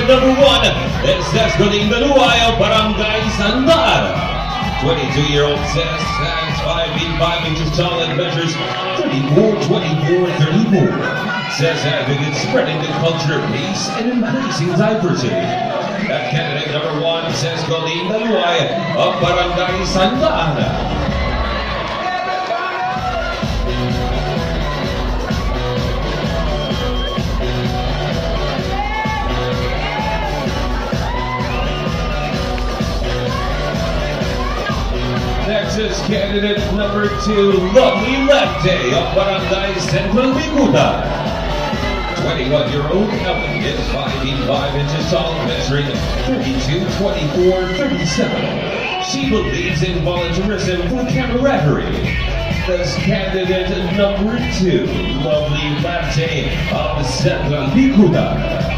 number 1, Cez Galinda Luay of Barangay Santa Ana. 22-year-old Cez stands 5 feet 5 inches tall and measures 34, 24, 34. Cez advocates spreading the culture, peace, and embracing diversity. At candidate number 1, Cez Galinda Luay of Barangay Santa Ana. Next is candidate number 2, Lovely Lefty of Barangay Central Bicutan. 21-year-old Ellen is 5 feet 5 inches tall, measuring 32, 24, 37. She believes in volunteerism for camaraderie. That's candidate number 2, Lovely Lefty of Central Bicutan.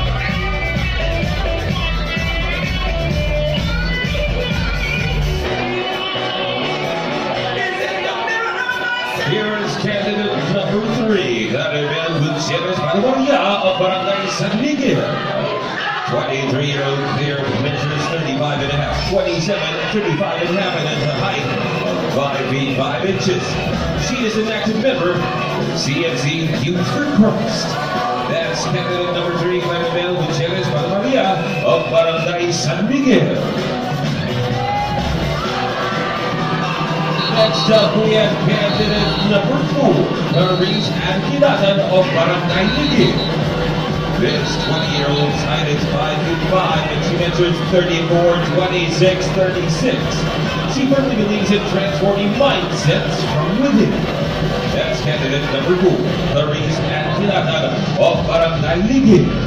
Here is candidate number 3, Claribel Gutierrez Maria of Barangay San Miguel. 23-year-old Claire measures 35 and a half, 27, 35 and a half, and has a height of 5 feet 5 inches. She is an active member of CFC Youth for Christ. That's candidate number 3, Claribel Gutierrez Maria of Barangay San Miguel. Next up, we have candidate number 4, Maurice Anquilatan of Barangay Miguel. This 20-year-old's height is 5 feet 5 and she measures 34, 26, 36. She firmly believes in transforming mindsets from within. That's candidate number 4, Maurice Anquilatan of Barangay Miguel.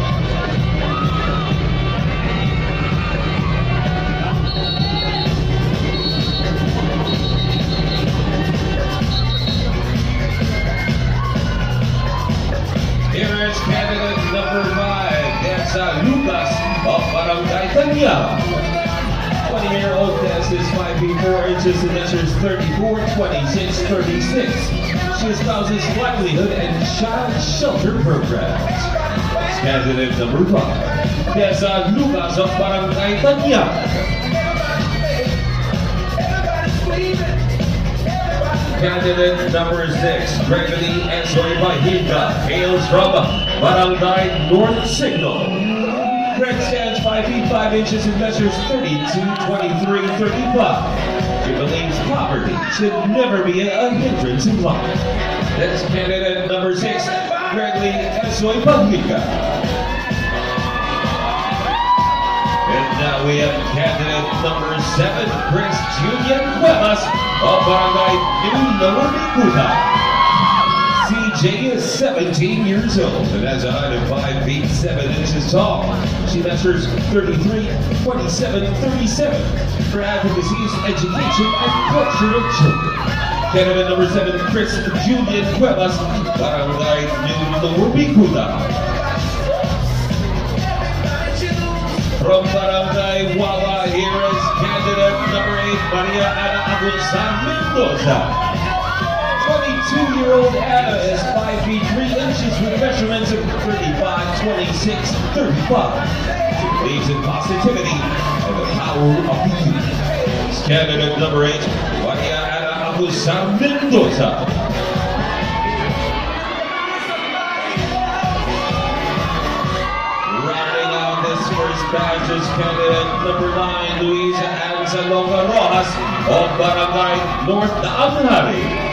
Here is candidate number 5, Tessa Lucas of Barangay Tanya. 20-year-old Tess is 5 feet 4 inches and measures 34, 26, 36. She espouses livelihood and child shelter programs. Candidate number 5, Tessa Lucas of Barangay Tanya. Candidate number 6, Gregory Ensoy Bahita, hails from Barangay North Signal. Greg stands 5 feet 5 inches and measures 32, 23, 35. She believes poverty should never be a hindrance in life. That's candidate number 6, Gregory Ensoy Bahita. And now we have candidate number 7, Chris Julian Cuevas of Barangay New Lower Bicutan. CJ is 17 years old and has a height of 5 feet 7 inches tall. She measures 33, 27, 37. Her advocacy is education and culture of children. Candidate number 7, Chris Julian Cuevas, Barangay New Lower Bicutan. From Barangay Wawa, here is candidate number 8, Maria Ana Agusan Mendoza. 22-year-old Ana is 5 feet 3 inches with measurements of 35, 26, 35. She believes in positivity and the power of the youth. Candidate number 8, Maria Ana Agusan Mendoza. First batch is candidate number 9, Luisa Anzalonga Rojas of Barangay North Naanghari.